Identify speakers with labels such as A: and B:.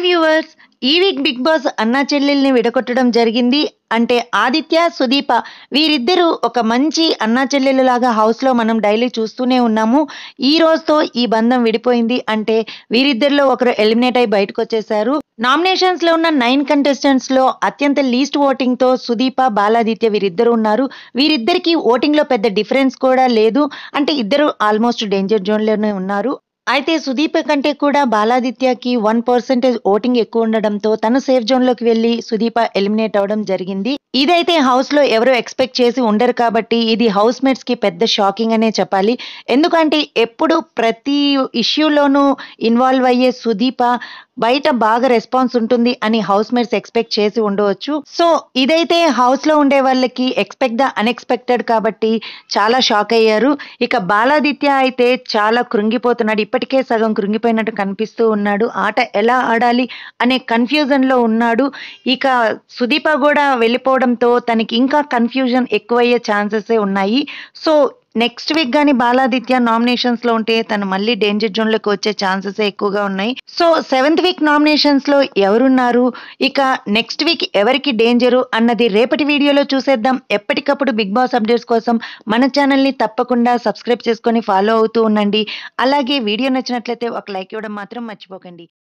A: Viewers, ఈ week big boss అన్నా చెల్లెల్ని విడగొట్టడం జరిగింది. అంటే ఆదిత్య, సుదీప వీరిద్దరూ ఒక మంచి అన్నా చెల్లెలులాగా హౌస్‌లో మనం డైలీ చూస్తూనే ఉన్నాము. ఈ రోజుతో ఈ బంధం విడిపోయింది. అంటే వీరిద్దరిలో ఒకరు ఎలిమినేట్ అయ్యి బయటకొచ్చేసారు. నామినేషన్స్‌లో ఉన్న 9 కంటెస్టెంట్స్‌లో అత్యంత లీస్ట్ ఓటింగ్‌తో సుదీప, బాలాదిత్య వీరిద్దరూ ఉన్నారు. వీరిద్దరికీ ఓటింగ్‌లో పెద్ద డిఫరెన్స్ కూడా లేదు. అంటే ఇద్దరు ఆల్మోస్ట్ డేంజర్ జోన్‌లోనే ఉన్నారు. అయితే సుదీప కంటే కూడా బాలాదిత్యకి 1% ఓటింగ్ ఎక్కువ ఉండడంతో తను సేఫ్ జోన్‌లోకి వెళ్లి సుదీప ఎలిమినేట్ అవ్వడం జరిగింది. ఇదైతే హౌస్‌లో ఎవరు ఎక్స్‌పెక్ట్ చేసి ఉండరు కాబట్టి ఇది హౌస్ మేట్స్‌కి పెద్ద షాకింగ్ అనే చెప్పాలి. ఎందుకంటే ఎప్పుడు ప్రతి ఇష్యూలోనూ ఇన్వాల్వ్ అయ్యే సుదీప బయట బాగా రెస్పాన్స్ ఉంటుంది అని హౌస్ మేట్స్ ఎక్స్‌పెక్ట్ చేసి ఉండవచ్చు. సో ఇదైతే హౌస్‌లో ఉండే వాళ్ళకి ఎక్స్‌పెక్ట్ ద అన్‌ఎక్స్‌పెక్టెడ్ కాబట్టి చాలా షాక్ అయ్యారు. ఇక బాలాదిత్య అయితే చాలా కృంగిపోతున్నాడు. ఇప్పటికే సగం కృంగిపోయినట్టు కనిపిస్తూ ఉన్నాడు. ఆట ఎలా ఆడాలి అనే కన్‌ఫ్యూజన్‌లో ఉన్నాడు. ఇక సుదీప గూడా వెళ్ళిపోవడంతో తనకి ఇంకా కన్‌ఫ్యూజన్ ఎక్కువయ్యే ఛాన్సెసే ఉన్నాయి. సో నెక్స్ట్ వీక్ గాని బాలాదిత్య నామినేషన్స్‌లో ఉంటే తను మళ్ళీ డేంజర్ జోన్‌లోకి వచ్చే ఛాన్సెసే ఎక్కువగా ఉన్నాయి. సో సెవెంత్ వీక్ నామినేషన్స్‌లో ఎవరున్నారు? ఇక నెక్స్ట్ వీక్ ఎవరికి డేంజరు అన్నది రేపటి వీడియోలో చూసేద్దాం. ఎప్పటికప్పుడు బిగ్ బాస్ అప్డేట్స్ కోసం మన ఛానల్‌ని తప్పకుండా సబ్స్క్రైబ్ చేసుకొని ఫాలో అవుతూ ఉండండి. అలాగే వీడియో నచ్చినట్లయితే ఒక లైక్ ఇవ్వడం మాత్రం మర్చిపోకండి.